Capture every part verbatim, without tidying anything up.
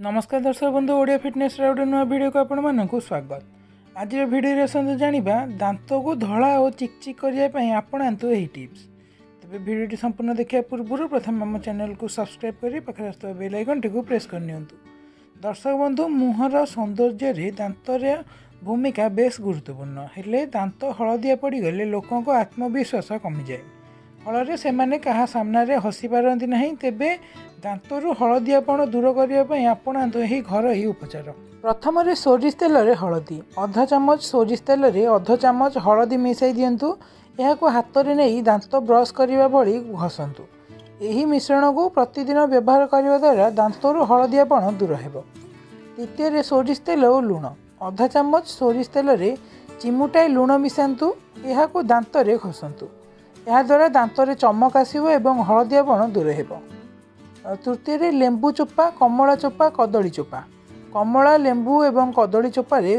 नमस्कार दर्शक बंधु ओडिया फिटनेस गोटे नुआ वीडियो को आपण मानक स्वागत। आज वीडियो आसतु जानिबा दांत को धला और चिकचिक करने आपणातु यही टिप्स। तेज भिडियो संपूर्ण देखा पूर्व प्रथम आम चैनल को सब्सक्राइब कर पाखे आसुवा बेल आइकन टी प्रेस करनी। दर्शक बंधु मुहर सौंदर्य दांतर भूमिका बेस गुरुत्वपूर्ण हेले दांत हलदिया पड़गले लोकों आत्मविश्वास कमी जाए फल से मैंने क्या सामने हसी पारती ना तेबे दांतरु हलदियापण दूर करने आपणातु यही घरोई उपचार। प्रथम सोरिष तेल रे हलदी अधा चामच सोरिष तेल रे अधा चामच हलदी मिसाई दिंतु। यह हाथ में नहीं दांत ब्रश करने भली घसतु। यही मिश्रण को प्रतिदिन व्यवहार करने द्वारा दांतरु हलदियापण दूर हो। द्वितीय सोरिष तेल और लुण अधा चामच सोरिष तेल रे चिमुटाए लुण मिसातु। यह दांत रे घसतु। यह द्वारा दांत रे चमक आसव और हलदियापण दूर हो। तृतीय लेंबू चोपा कमला चोपा कदली चोपा कमला लेंबू एवं कदली चोपारे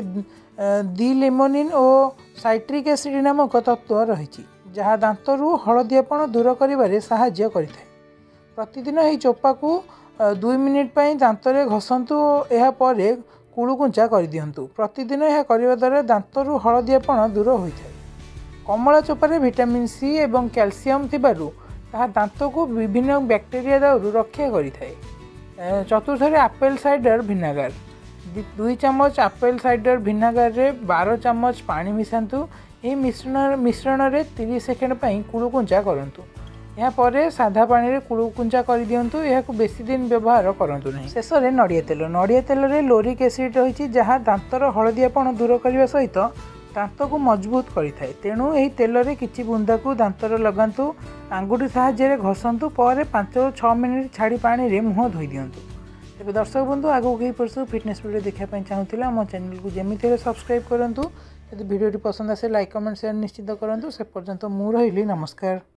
दी लेमोनिन और साइट्रिक एसिड नामक तत्व रही जहाँ दांतरु हलदियापण दूर कर साहाय्य करिଥାଏ। प्रतिदिन यह चोपा को दुई मिनिट पर दांत रे घसतु। यह परे कुलुकुंचा कर दिंतु। प्रतिदिन यह करने द्वारा दांतरु हलदियापण दूर होता है। कमला चोपारे विटामिन सी एवं कैल्शियम थिबारु ताहा दांत को विभिन्न बैक्टेरिया दाउरु रक्षा करिଥାଏ। चतुर्थ आपेल साइडर भिनेगार दुई चामच आपेल साइडर भिनेगार रे बारह चामच पानी मिसातु। यह मिश्रण मिश्रण रे तीस सेकेंड पर कुलुकुंचा करंतु। यह परे साधा पानी रे कुलुकुंचा कर दियंतु। यह को बेसी दिन व्यवहार करंतु नहीं। शेष में नड़िया तेल नड़िया तेल रे लोरिक एसिड रही जहाँ दांतर हलदियापण दूर करने सहित दांत को मजबूत करिଥାଏ। तेणु यही तेल रे किछि बुंदा को दांतर लगांतु। आंगुठी साहाय्य घसतु पर पांच रु छह मिनिट छाड़ी पानी रे मुह धोई दियंतु। तेज दर्शक बंधु आगो कहीं परसु फिटनेस वीडियो देखा चाहूला मो चैनल को जमी सब्सक्राइब करूँ। यदि वीडियो पसंद आसे लाइक कमेंट शेयर निश्चित करूँ। से पर्यंत मु रही नमस्कार।